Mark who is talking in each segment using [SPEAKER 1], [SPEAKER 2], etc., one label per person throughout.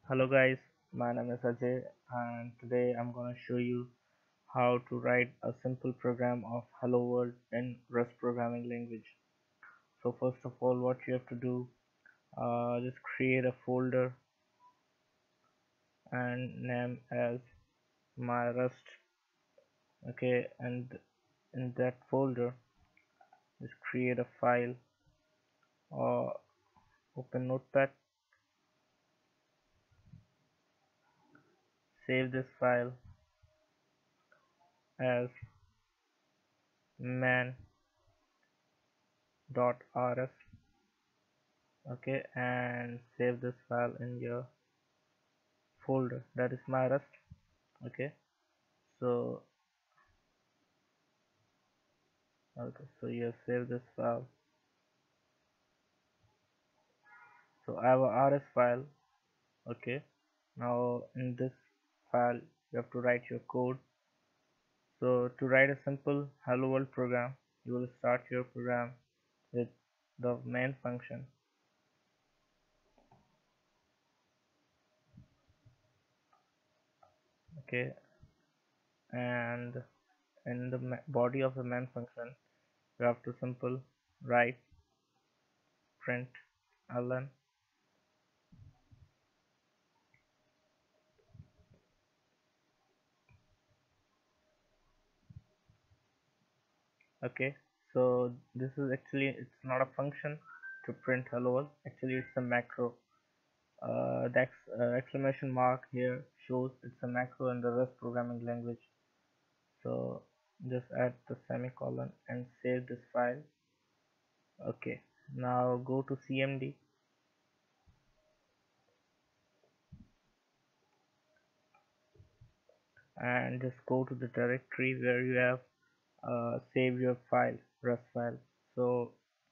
[SPEAKER 1] Hello guys, my name is Ajay and today I'm gonna show you how to write a simple program of Hello World in Rust programming language. So first of all what you have to do, just create a folder and name as my Rust. Okay, and in that folder just create a file or open notepad, save this file as main.rs. Okay, and save this file in your folder that is my Rust. Okay, so so you have saved this file. So I have a rs file. Okay, now in this file you have to write your code. So to write a simple hello world program, you will start your program with the main function. Okay, and in the body of the main function you have to simple write print ln. Okay, so this is actually, it's not a function to print hello world, actually it's a macro. The exclamation mark here shows it's a macro in the Rust programming language. So just add the semicolon and save this file. Okay, now go to cmd and just go to the directory where you have saved your file, Rust file. So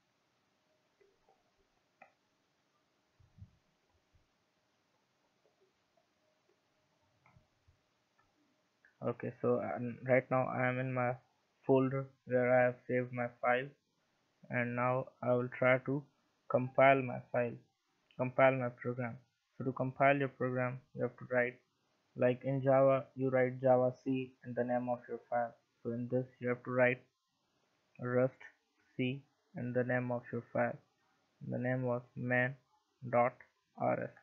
[SPEAKER 1] okay, so right now I am in my folder where I have saved my file, and now I will try to compile my file, compile my program. So to compile your program, you have to write, like in Java, you write Java C and the name of your file. So in this, you have to write Rust C and the name of your file. The name was main.rs.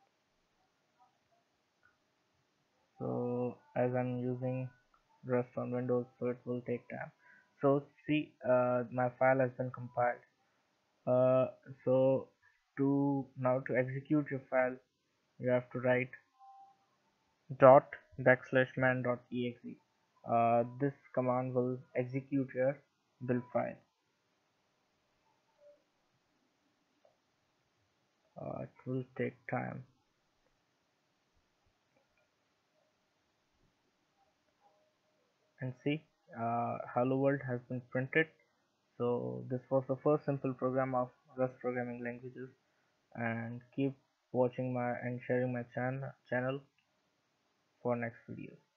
[SPEAKER 1] So as I'm using Rust on Windows, so it will take time. So see, my file has been compiled. Uh, so to execute your file, you have to write dot backslash man dot exe. This command will execute your build file. It will take time. And see, hello world has been printed. So this was the first simple program of Rust programming languages. And keep watching my and sharing my channel for next videos.